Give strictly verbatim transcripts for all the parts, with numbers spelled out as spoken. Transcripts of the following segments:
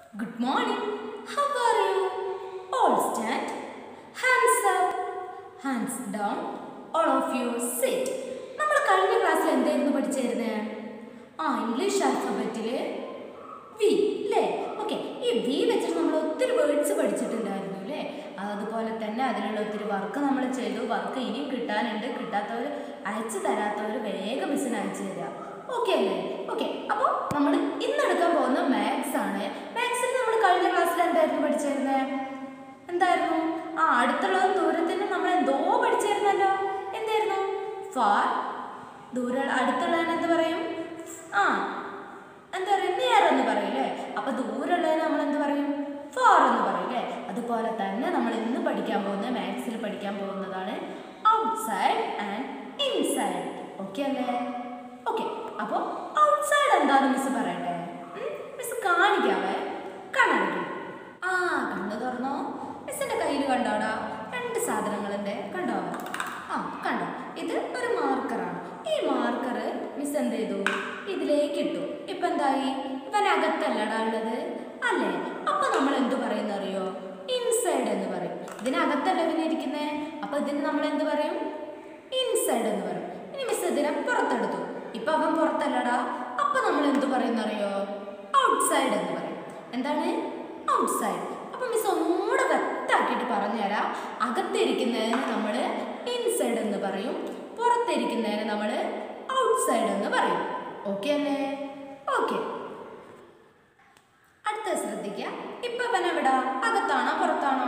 Good morning. How are you? All stand. Hands up. Hands down. All of you sit. നമ്മൾ കഴിഞ്ഞ ക്ലാസ്സിൽ എന്തായിരുന്നു പഠിച്ചിരുന്നത്? ആ ഇംഗ്ലീഷ് ആൽഫബറ്റില് വി അല്ലേ? ഓക്കെ, ഈ വി വെച്ചിട്ട് നമ്മൾ ഒത്തിരി വേർഡ്സ് പഠിച്ചിട്ടുണ്ടായിരുന്നു അല്ലേ? അതുപോലെ തന്നെ അതിലുള്ള ഒത്തിരി വർക്ക് നമ്മൾ ചെയ്തു. വർക്ക് ഇനിയും കിട്ടാനുണ്ട്. കിട്ടാത്തവർ അയച്ചു തരാത്തവർ വേഗം മിസ്സിന് അയച്ചു തരിക. ഓക്കെ അല്ലേ? ഓക്കെ, അപ്പോൾ നമ്മൾ ഇന്ന് എടുക്കാൻ പോകുന്ന മാത്സ് ആണ്. മാത്സിൽ നമ്മൾ കഴിഞ്ഞ ക്ലാസ്സിൽ എന്തായിരുന്നു പഠിച്ചിരുന്നത്? എന്തായിരുന്നു? ആ അടുത്തുള്ളതും ദൂരത്തിന് നമ്മൾ എന്തോ പഠിച്ചിരുന്നല്ലോ. എന്തായിരുന്നു? ഫാർ. ദൂര അടുത്തുള്ളതിന് എന്ത് പറയും? ആ എന്താ പറയുക? നിയർ എന്ന് പറയും അല്ലേ? അപ്പൊ ദൂരമുള്ളതിന് നമ്മൾ എന്ത് പറയും? ഫാർ എന്ന് പറയും അല്ലേ? അതുപോലെ തന്നെ നമ്മൾ ഇന്ന് പഠിക്കാൻ പോകുന്ന മാത്സിൽ പഠിക്കാൻ പോകുന്നതാണ് ഔട്ട്സൈഡ് ആൻഡ് ഇൻസൈഡ്. ഓക്കെ അല്ലേ? ഓക്കെ, അപ്പോൾ ഔട്ട്സൈഡ് എന്താണെന്ന് മിസ് പറയട്ടെ. മിസ് കാണിക്കാവേ. കണ്ണടയ്ക്കും. ആ കണ്ണ് തുറന്നോ? മിസ്സിന്റെ കയ്യിൽ കണ്ടോടാ രണ്ട് സാധനങ്ങളുണ്ട്. കണ്ടോ? ആ കണ്ടോ? ഇത് ഒരു മാർക്കറാണ്. ഈ മാർക്കർ മിസ് എന്ത് ചെയ്തു? ഇതിലേക്ക് ഇട്ടു. ഇപ്പൊ എന്തായി? ഇവനകത്തല്ലടാ ഉള്ളത് അല്ലേ? അപ്പൊ നമ്മൾ എന്ത് പറയുന്ന അറിയോ? ഇൻസൈഡ് എന്ന് പറയും. ഇതിനകത്തല്ല ഇവന് ഇരിക്കുന്നേ. അപ്പൊ ഇതിന് നമ്മൾ എന്ത് പറയും? ഇൻസൈഡ് എന്ന് പറയും. ഇനി മിസ് ഇതിനെ പുറത്തെടുത്തു. ഇപ്പൊ അവൻ പുറത്തല്ലടാ. അപ്പൊ നമ്മൾ എന്ത് പറയുന്ന അറിയോ? ഔട്ട്സൈഡ് എന്ന് പറയും. എന്താണ്? ഔട്ട്സൈഡ്. അപ്പൊ മിസ് ഒന്നുകൂടെ വ്യക്തമാക്കിയിട്ട് പറഞ്ഞുതരാം. അകത്തിരിക്കുന്നതിന് നമ്മൾ ഇൻസൈഡ് എന്ന് പറയും, പുറത്തിരിക്കുന്നതിന് നമ്മൾ ഔട്ട്സൈഡ് എന്ന് പറയും. ഓക്കെ അല്ലേ? ഓക്കെ, അടുത്ത ശ്രദ്ധിക്കുക. ഇപ്പൊ ഇവൻ എവിടാ? അകത്താണോ പുറത്താണോ?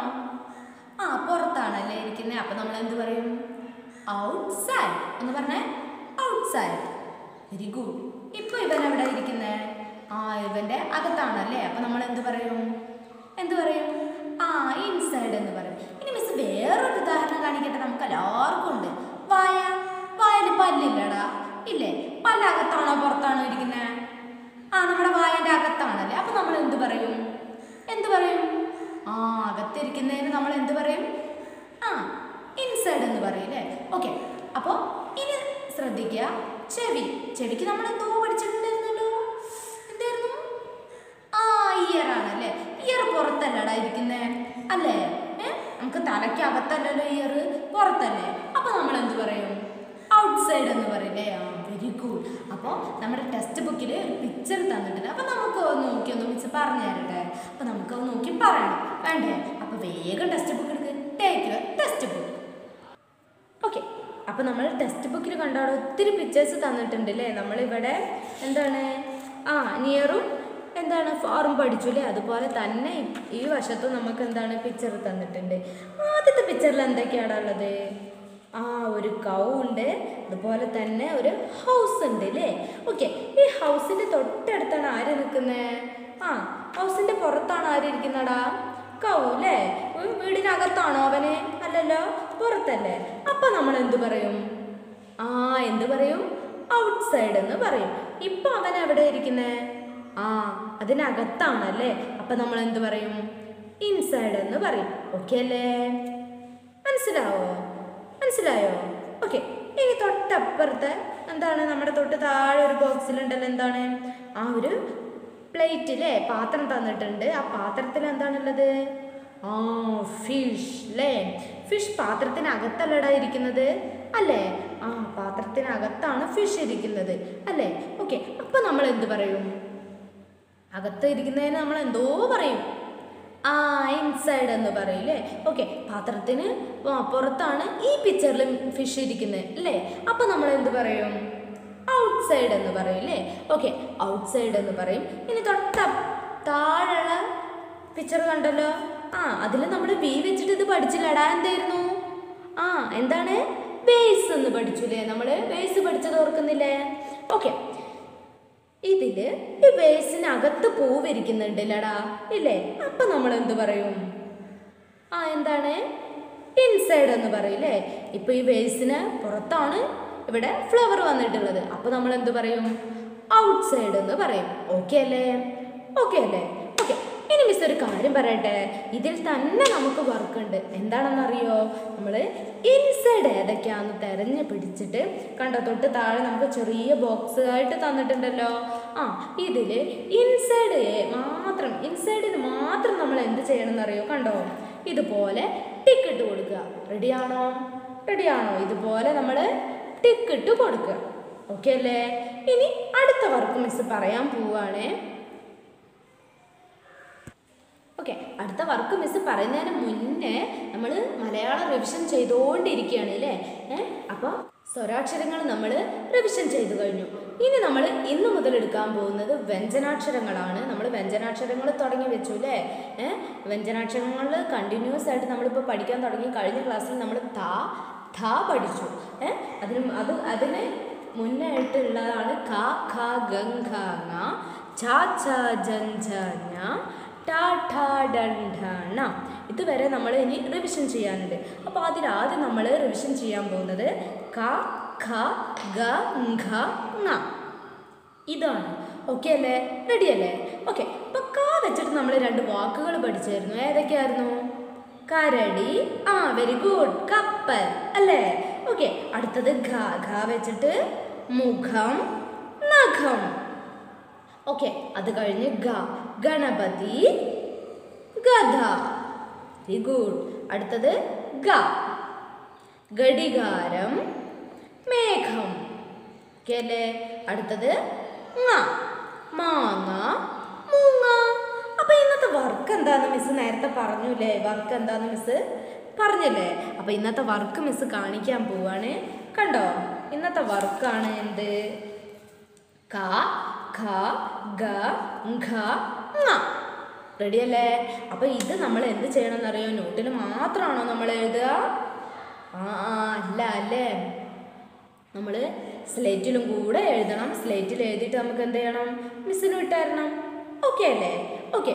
ആ പുറത്താണല്ലേ ഇരിക്കുന്നത്. അപ്പൊ നമ്മൾ എന്ത് പറയും? ഔട്ട്സൈഡ് എന്ന് പറഞ്ഞേ. ഔട്ട്സൈഡ്. Very good. ഇപ്പൊ ഇവൻ എവിടെ ഇരിക്കുന്നേ? ആ ഇവന്റെ അകത്താണല്ലേ. അപ്പൊ നമ്മൾ എന്ത് പറയും? എന്ത് പറയും? ആ ഇൻസൈഡ് എന്ന് പറയും. ഇനി മിസ് വേറൊരു ഉദാഹരണം കാണിക്കട്ടെ. നമുക്ക് എല്ലാവർക്കും ഉണ്ട്. വായ. വായല് പല്ലില്ലടാ ഇല്ലേ? പല്ല് അകത്താണോ പുറത്താണോ ഇരിക്കുന്നത്? ആ നമ്മുടെ വായന്റെ അകത്താണല്ലേ. അപ്പൊ നമ്മൾ എന്ത് പറയും? എന്ത് പറയും? ആ അകത്തിരിക്കുന്നതിന് നമ്മൾ എന്ത് പറയും? ആ ഇൻസൈഡ് എന്ന് പറയും അല്ലേ? ഓക്കെ, അപ്പോൾ ഇനി ശ്രദ്ധിക്കുക. ചെവി. ചെവിക്ക് നമ്മൾ എന്തോ പഠിച്ചിട്ടുണ്ടായിരുന്നല്ലോ. എന്തായിരുന്നു? ആ ഇയർ ആണല്ലേ. ഇയർ പുറത്തല്ലടാ ഇരിക്കുന്നേ അല്ലേ? ഏഹ് നമുക്ക് തലയ്ക്ക് അകത്തല്ലല്ലോ ഇയർ, പുറത്തല്ലേ. അപ്പൊ നമ്മൾ എന്ത് പറയും? ഔട്ട്സൈഡ് എന്ന് പറയില്ലേ? ആ വെരി ഗുഡ്. അപ്പോൾ നമ്മുടെ ടെക്സ്റ്റ് ബുക്കിൽ ഒരു പിക്ചർ തന്നിട്ടുണ്ട്. അപ്പൊ നമുക്ക് നോക്കി ഒന്ന് മിസ് പറഞ്ഞു തരട്ടെ. അപ്പൊ നമുക്ക് നോക്കി പറയണം വേണ്ടേ? അപ്പൊ വേഗം ടെക്സ്റ്റ് ബുക്ക് എടുക്ക്. Take text book. ഓക്കെ, അപ്പോൾ നമ്മൾ ടെക്സ്റ്റ് ബുക്കിൽ കണ്ടോ ഒത്തിരി പിക്ചേഴ്സ് തന്നിട്ടുണ്ട് അല്ലേ? നമ്മളിവിടെ എന്താണ് ആ നിയറും എന്താണ് ഫാറും പഠിച്ചു അല്ലേ? അതുപോലെ തന്നെ ഈ വശത്തും നമുക്ക് എന്താണ് പിക്ചർ തന്നിട്ടുണ്ട്. ആദ്യത്തെ പിക്ചറിൽ എന്തൊക്കെയാണ് ഉള്ളത്? ആ ഒരു കൗ ഉണ്ട്, അതുപോലെ തന്നെ ഒരു ഹൗസ് ഉണ്ട് അല്ലേ? ഓക്കെ, ഈ ഹൗസിൻ്റെ തൊട്ടടുത്താണ് ആര് നിൽക്കുന്നത്? ആ ഹൗസിൻ്റെ പുറത്താണ് ആര് ഇരിക്കുന്നടാ? കൗ അല്ലേ? വീടിനകത്താണോ അവന്? അല്ലല്ലോ, പുറത്തല്ലേ. അപ്പൊ നമ്മൾ എന്ത് പറയും? ആ എന്ത് പറയും? ഔട്ട്സൈഡ് എന്ന് പറയും. ഇപ്പൊ അവൻ എവിടെ ഇരിക്കുന്നേ? ആ അതിനകത്താണല്ലേ. അപ്പൊ നമ്മൾ എന്ത് പറയും? ഇൻസൈഡ് എന്ന് പറയും. ഓക്കെ അല്ലേ? മനസ്സിലാവോ? മനസ്സിലായോ? ഓക്കെ, ഇനി തൊട്ടപ്പുറത്തെ എന്താണ്? നമ്മുടെ തൊട്ട് താഴെ ഒരു ബോക്സിലുണ്ടല്ലോ. എന്താണ്? ആ ഒരു പ്ലേറ്റിലെ പാത്രം തന്നിട്ടുണ്ട്. ആ പാത്രത്തിൽ എന്താണുള്ളത്? ആ ഫിഷ് അല്ലേ? ഫിഷ് പാത്രത്തിനകത്തല്ലടാ ഇരിക്കുന്നത് അല്ലേ? ആ പാത്രത്തിനകത്താണ് ഫിഷ് ഇരിക്കുന്നത് അല്ലേ? ഓക്കെ, അപ്പൊ നമ്മൾ എന്ത് പറയും? അകത്ത് ഇരിക്കുന്നതിന് നമ്മൾ എന്തോ പറയും? ആ ഇൻസൈഡ് എന്ന് പറയും അല്ലേ? ഓക്കെ, പാത്രത്തിന് പുറത്താണ് ഈ പിക്ചറിൽ ഫിഷ് ഇരിക്കുന്നത് അല്ലേ? അപ്പൊ നമ്മൾ എന്ത് പറയും? ഔട്ട്സൈഡ് എന്ന് പറയും അല്ലേ? ഓക്കെ, ഔട്ട്സൈഡ് എന്ന് പറയും. ഇനി തൊട്ട താഴെയുള്ള പിക്ചർ കണ്ടല്ലോ. ആ അതിൽ നമ്മൾ വി വെച്ചിട്ട് ഇത് പഠിച്ചില്ലടാ. എന്തായിരുന്നു? ആ എന്താണ്? ബേസ് എന്ന് പഠിച്ചില്ലേ? നമ്മൾ ബേസ് പഠിച്ചത് ഓർക്കുന്നില്ലേ? ഓക്കെ, ഇതില് ഈ ബേസിനകത്ത് പൂവിരിക്കുന്നുണ്ടല്ലടാ ഇല്ലേ? അപ്പൊ നമ്മൾ എന്ത് പറയും? ആ എന്താണ്? ഇൻസൈഡ് എന്ന് പറയില്ലേ? ഇപ്പൊ ഈ ബേസിന് പുറത്താണ് ഇവിടെ ഫ്ലവർ വന്നിട്ടുള്ളത്. അപ്പൊ നമ്മൾ എന്ത് പറയും? ഔട്ട്സൈഡ് എന്ന് പറയും. ഓക്കെ അല്ലേ? ഓക്കെ അല്ലേ? ഓക്കെ, ഇനി മിസ് ഒരു കാര്യം പറയട്ടെ. ഇതിൽ തന്നെ നമുക്ക് വർക്ക് ഉണ്ട്. എന്താണെന്നറിയോ? നമ്മൾ ഇൻസൈഡ് ഏതൊക്കെയാണെന്ന് തിരഞ്ഞു പിടിച്ചിട്ട് കണ്ടോ തൊട്ട് താഴെ നമുക്ക് ചെറിയ ബോക്സ് ആയിട്ട് തന്നിട്ടുണ്ടല്ലോ. ആ ഇതിൽ ഇൻസൈഡ് മാത്രം ഇൻസൈഡിന് എന്ത് ചെയ്യണം എന്നറിയോ? കണ്ടോ, ഇതുപോലെ ടിക്ക് ഇട്ട് കൊടുക്കുക. റെഡിയാണോ? റെഡിയാണോ? ഇതുപോലെ നമ്മൾ ടിക്ക് ഇട്ട് കൊടുക്കുക. ഓക്കെ അല്ലേ? ഇനി അടുത്ത വർക്ക് മിസ് പറയാൻ പോവുകയാണേ. ഓക്കെ, അടുത്ത വർക്ക് മിസ് പറയുന്നതിന് മുന്നേ നമ്മൾ മലയാളം റിവിഷൻ ചെയ്തുകൊണ്ടിരിക്കുകയാണ് അല്ലേ? ഏഹ് അപ്പോൾ സ്വരാക്ഷരങ്ങൾ നമ്മൾ റിവിഷൻ ചെയ്തു കഴിഞ്ഞു. ഇനി നമ്മൾ ഇന്ന് മുതൽ എടുക്കാൻ പോകുന്നത് വ്യഞ്ജനാക്ഷരങ്ങളാണ്. നമ്മൾ വ്യഞ്ജനാക്ഷരങ്ങൾ തുടങ്ങി വെച്ചു അല്ലേ? ഏഹ് വ്യഞ്ജനാക്ഷരങ്ങൾ കണ്ടിന്യൂസ് ആയിട്ട് നമ്മളിപ്പോൾ പഠിക്കാൻ തുടങ്ങി. കഴിഞ്ഞ ക്ലാസ്സിൽ നമ്മൾ ത ധ പഠിച്ചു. ഏഹ് അതിന് അത് അതിന് മുന്നേ ആയിട്ടുള്ളതാണ് ക ഖ ഗ ഘ ങ ഛ ഛ ജ ഝ ഞ ട ഠ ഡ ഢ ണ. ഇതുവരെ നമ്മൾ ഇനി റിവിഷൻ ചെയ്യാനുണ്ട്. അപ്പോൾ അതിലാദ്യം നമ്മൾ റിവിഷൻ ചെയ്യാൻ പോകുന്നത് ക ഖ ഗ ഘ ങ ഇതാണ്. ഓക്കെ അല്ലേ? റെഡി അല്ലേ? ഓക്കെ, അപ്പോൾ ക വെച്ചിട്ട് നമ്മൾ രണ്ട് വാക്കുകൾ പഠിച്ചായിരുന്നു. ഏതൊക്കെയായിരുന്നു? കരടി. ആ വെരി ഗുഡ്. കപ്പൽ അല്ലേ? ഓക്കെ, അടുത്തത് ഘ. ഘ വെച്ചിട്ട് മുഖം, നഖം. ഓക്കെ, അത് കഴിഞ്ഞ് ഗ. ഗണപതി, ഗധ. Very good. അടുത്തത് ഗ. ഘടികാരം, മേഘം. ഓക്കെ അല്ലേ? അടുത്തത് ങ. മാങ്ങ, മൂങ്ങ. അപ്പൊ ഇന്നത്തെ വർക്ക് എന്താന്ന് മിസ് നേരത്തെ പറഞ്ഞില്ലേ? വർക്ക് എന്താന്ന് മിസ് പറഞ്ഞില്ലേ? അപ്പൊ ഇന്നത്തെ വർക്ക് മിസ് കാണിക്കാൻ പോവാണ്. കണ്ടോ, ഇന്നത്തെ വർക്കാണ് എന്ത്? ക ഖ ഗ ഘ ങ. റെഡി അല്ലേ? അപ്പൊ ഇത് നമ്മൾ എന്ത് ചെയ്യണം എന്നറിയോ? നോട്ടിൽ മാത്രമാണോ നമ്മൾ എഴുതുക? ആ അല്ല അല്ലേ, നമ്മൾ സ്ലേറ്റിലും കൂടെ എഴുതണം. സ്ലേറ്റിൽ എഴുതിയിട്ട് നമുക്ക് എന്ത് ചെയ്യണം? മിസ്സിന് വിട്ടുതരണം. ഓക്കെ അല്ലേ? ഓക്കെ,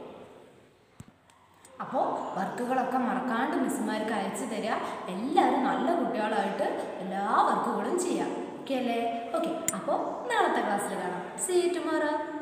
അപ്പോൾ വർക്കുകളൊക്കെ മറക്കാണ്ട് മിസ്സുമാർക്ക് അയച്ചു തരിക. എല്ലാവരും നല്ല കുട്ടികളായിട്ട് എല്ലാ വർക്കുകളും ചെയ്യാം. ഓക്കെ അല്ലേ? ഓക്കെ, അപ്പോൾ നാളത്തെ ക്ലാസ്സിൽ കാണാം. See you tomorrow.